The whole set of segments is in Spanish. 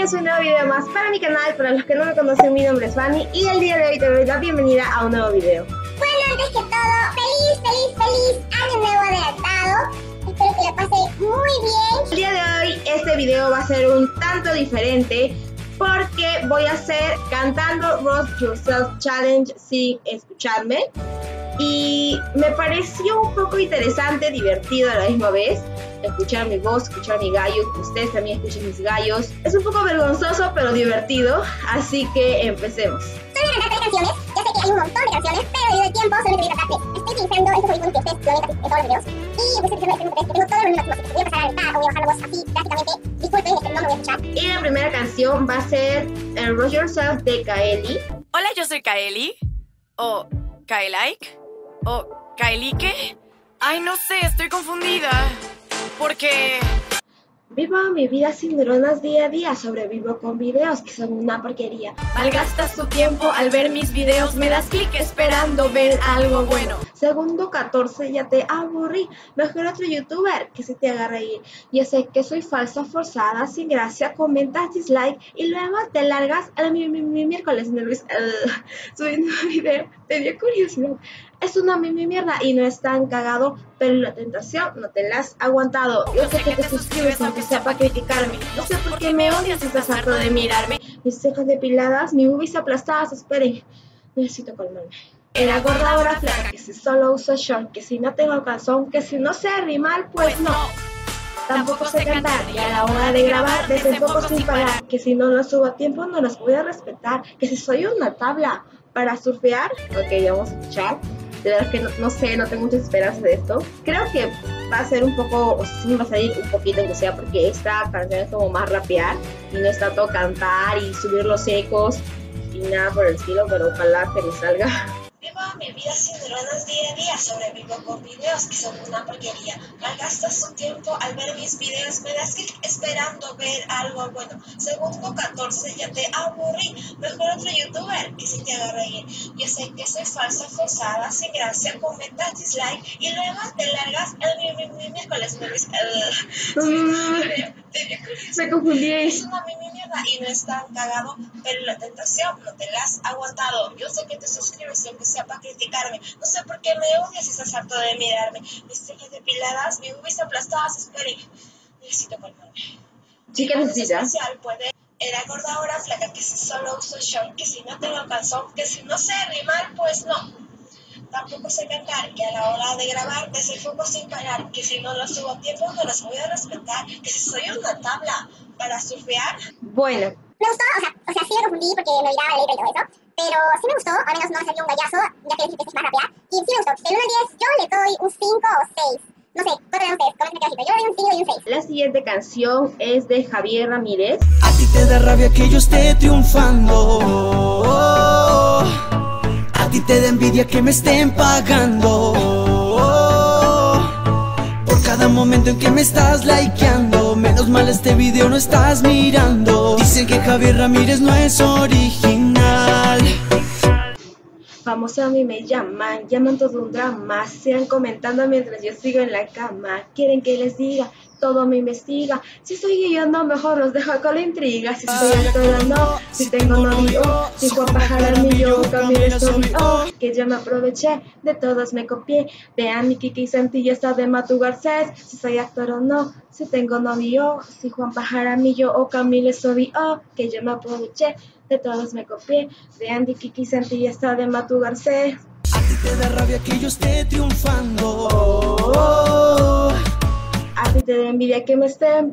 bienvenidos a un nuevo video más para mi canal. Para los que no me conocen, mi nombre es Fanny y el día de hoy te doy la bienvenida a un nuevo video. Bueno, antes que todo, feliz año nuevo adelantado. Espero que la pase muy bien. El día de hoy este video va a ser un tanto diferente porque voy a hacer cantando Roast Yourself Challenge sin escucharme. Y me pareció un poco interesante, divertido a la misma vez, escuchar mi voz, escuchar mi gallo, que ustedes también escuchen mis gallos. Es un poco vergonzoso, pero divertido, así que empecemos. Solo voy a cantar 3 canciones, ya sé que hay un montón de canciones, pero debido al tiempo solamente voy a cantar 3. Estoy utilizando estos audífonos que ustedes lo ven casi en todos los videos. Y pues estoy utilizando este tengo todo el volumen máximo, así que voy a pasar a gritar o voy a bajar la voz así drásticamente. Disculpen, es que no me voy a escuchar. Y la primera canción va a ser Roast Yourself de Kaeli. Hola, yo soy Kaeli. O Kaelike. ¿O Kaelike? Ay, no sé, estoy confundida. Porque... Vivo mi vida sin neuronas día a día, sobrevivo con videos que son una porquería. malgastas tu tiempo al ver mis videos, me das clic esperando ver algo bueno. Segundo 14 ya te aburrí, mejor otro youtuber que se te haga reír. Yo sé que soy falsa, forzada, sin gracia, comentas dislike y luego te largas a mi miércoles subiendo un video. Te dio curiosidad. Es una mierda y no es tan cagado, pero la tentación no te la has aguantado. Yo sé que te suscribes aunque sea para criticarme. No sé por qué me odias si estás harto de mirarme. Mis cejas depiladas, mis boobies aplastadas, esperen, necesito calmarme. Era gorda, ahora flaca, que si solo uso short, que si no tengo calzón, que si no sé rimar, pues no. Tampoco sé cantar y a la hora de grabar desenfoco sin parar. Que si no lo subo a tiempo no los voy a respetar. Que si soy una tabla para surfear. Ok, vamos a escuchar. De verdad que no sé, no tengo muchas esperanzas de esto. Creo que va a ser un poco, o sea, sí me va a salir un poquito, aunque sea porque esta canción es como más rapear y no es tanto cantar y subir los ecos y nada por el estilo, pero ojalá que me salga. Vivo mi vida sin neuronas día a día, sobrevivo con videos que son una porquería. Malgastas tu tiempo al ver mis videos, me das clic esperando ver algo bueno. Segundo 14 ya te aburrí, mejor otro youtuber que se te haga reír. Yo sé que soy falsa, forzada, sin gracia, comentas dislike y luego te largas el miércoles. Me confundí. Es una mierda y no es tan cagado, pero la tentación no te la has aguantado. Yo sé que te suscribes siempre sea para criticarme. No sé por qué me odias si estás harto de mirarme. Mis cejas depiladas, mis boobies aplastadas, espere. Necesito calmarme. Chica necesita. Era gorda, ahora flaca, que si solo uso short, que si no tengo calzón, que si no sé rimar, pues no. Tampoco sé cantar, que a la hora de grabar desenfoco sin parar, que si no lo subo a tiempo no los voy a respetar, que si soy una tabla para surfear. Bueno. Me gustó, o sea, sí me confundí porque me olvidaba la letra y todo eso. Pero sí me gustó, al menos no salió un gallazo, ya que dijiste que es más rapear. Y sí me gustó, del 1 al 10 yo le doy un 5 o 6. No sé, ¿cuánto le dan ustedes? Coméntenme aquí, pero yo le doy un 5 y un 6. La siguiente canción es de Javier Ramírez. A ti te da rabia que yo esté triunfando. A ti te da envidia que me estén pagando. Por cada momento en que me estás likeando. Menos mal este video no estás mirando. Dicen que Javier Ramírez no es original. Famoso a mí me llaman todo un drama. Sigan comentando mientras yo sigo en la cama. Quieren que les diga, todo me investiga. Si soy gay o no, mejor los dejo con la intriga. Si soy actor o no, si tengo novio, si Juan Pajaramillo, Camilo Sobio, que yo me aproveché, de todos me copié. Vean mi Kiki Santilla está de Matu Garcés. Si soy actor o no, si tengo novio, si Juan Pajaramillo o Camilo Sobio, que yo me aproveché, de todos me copié. De Andy, Kiki, Santilla está de Matu Garcés. A ti te da rabia que yo esté triunfando. A ti te da envidia que me estén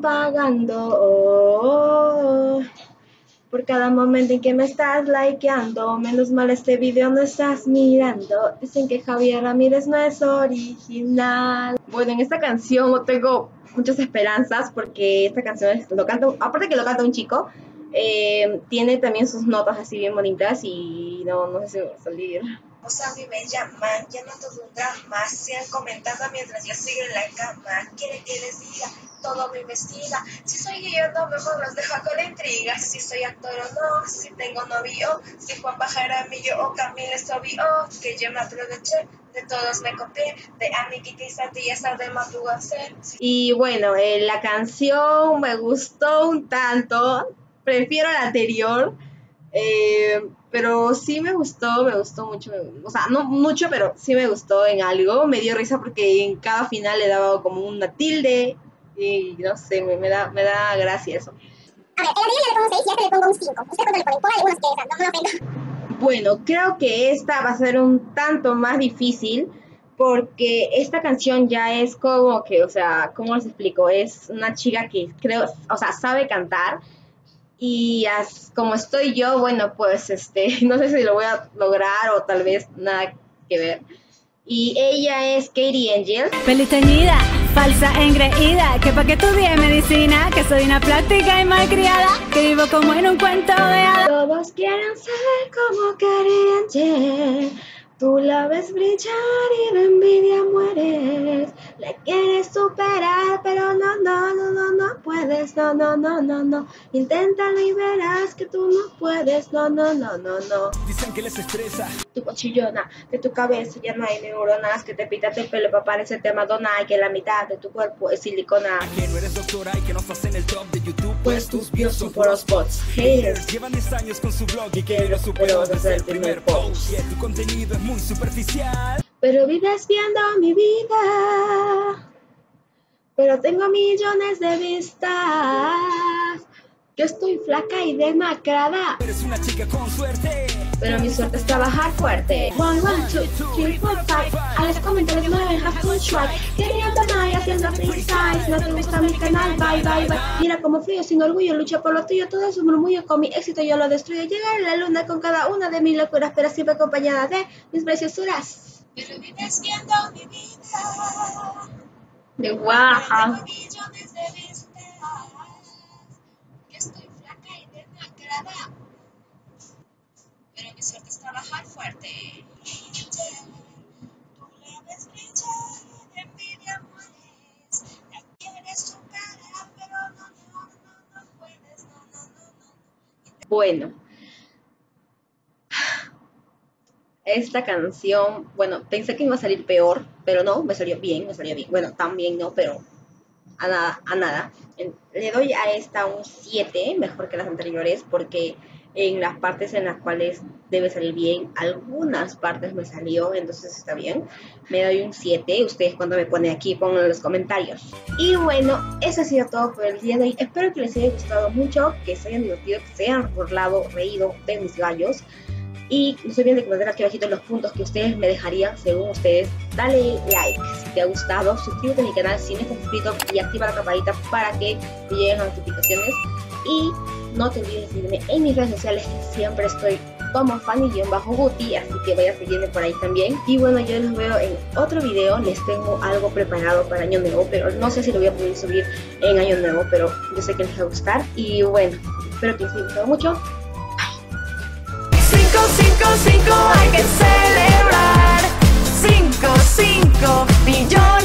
pagando. Por cada momento en que me estás likeando. Menos mal este video no estás mirando. Dicen que Javier Ramírez no es original. Bueno, en esta canción no tengo muchas esperanzas porque esta canción lo canta, aparte que lo canta un chico, tiene también sus notas así bien bonitas y no sé si va a salir. O sea, a mí me llaman todo un drama. Sigan comentando mientras yo sigo en la cama. Quieren que les diga, todo me investiga. Si soy gay o no, mejor los dejo con la intriga. Si soy actor o no, si tengo novio, si Juan Pajaramillo o Camilo Sobio, que yo me aproveché, de todos me copié, de Annie, Kiki y Santilla está de Matu Garcés. Y bueno, la canción me gustó un tanto. prefiero la anterior. Pero sí me gustó mucho, o sea, no mucho, pero sí me gustó en algo. Me dio risa porque en cada final le daba como una tilde y no sé, me da gracia eso. A ver, el anterior ya le pongo un 6 y a este le pongo un 5. ¿Usted cuánto le ponen? Póngale unos que no me ofendo. Bueno, creo que esta va a ser un tanto más difícil porque esta canción ya es como que, o sea, ¿cómo les explico? Es una chica que creo, o sea, sabe cantar. Y como estoy yo, bueno, pues no sé si lo voy a lograr o tal vez nada que ver. Y ella es Katie Angel. Feliz teñida, falsa engreída, que pa' que estudie medicina, que soy una plástica y malcriada, que vivo como en un cuento de hadas. Todos quieren ser como Katie Angel. Tú la ves brillar y de envidia mueres. La quieres superar, pero no puedes, no. Inténtalo y verás que tú no puedes, no. Dicen que les estresa. Tu cochillona, de tu cabeza ya no hay neuronas, que te pitas el pelo para parecerte Madonna y que la mitad de tu cuerpo es silicona. Que no eres doctora y que no estás en el top de YouTube, Pues tus views son puros bots. Haters, llevan 10 años con su blog y que lo superó desde el primer post. Y tu contenido es muy superficial. Pero vives viendo mi vida, pero tengo millones de vistas. Yo estoy flaca y demacrada, Eres una chica con suerte, pero mi suerte es trabajar fuerte. 1, 1, 2, 3, 4, 5. A los comentarios no me dejas full strike. Queriendo nada y haciendo freestyle. No te gusta mi canal, bye. Mira cómo fluyo sin orgullo, lucho por lo tuyo. Todo es un murmullo, con mi éxito yo lo destruyo. Llegar a la luna con cada una de mis locuras, pero siempre acompañada de mis preciosuras. Pero vives viendo mi vida. De guaja. Millones de vistas. Que estoy flaca y demacrada. Pero mi suerte es trabajar fuerte. Tú la ves brillar y de envidia mueres. La quieres superar, pero no puedes, no. Bueno. Esta canción, bueno, pensé que iba a salir peor, pero no, me salió bien. Bueno, también no, pero a nada. Le doy a esta un 7, mejor que las anteriores, porque en las partes en las cuales debe salir bien, algunas partes me salió, entonces está bien. Me doy un 7, ustedes cuando me ponen aquí, pongan en los comentarios. Y bueno, eso ha sido todo por el día de hoy. Espero que les haya gustado mucho, que se hayan divertido, que se hayan burlado, reído de mis gallos. Y no se olviden de comentar aquí abajito los puntos que ustedes me dejarían según ustedes. Dale like si te ha gustado, suscríbete a mi canal si no estás suscrito y activa la campanita para que te lleguen las notificaciones. Y no te olvides de seguirme en mis redes sociales, que siempre estoy como Fanny-Guti, así que vaya a seguirme por ahí también. Y bueno, yo los veo en otro video. Les tengo algo preparado para Año Nuevo, pero no sé si lo voy a poder subir en Año Nuevo, pero yo sé que les va a gustar. Y bueno, espero que les haya gustado mucho. 5, hay que celebrar. 5 millones.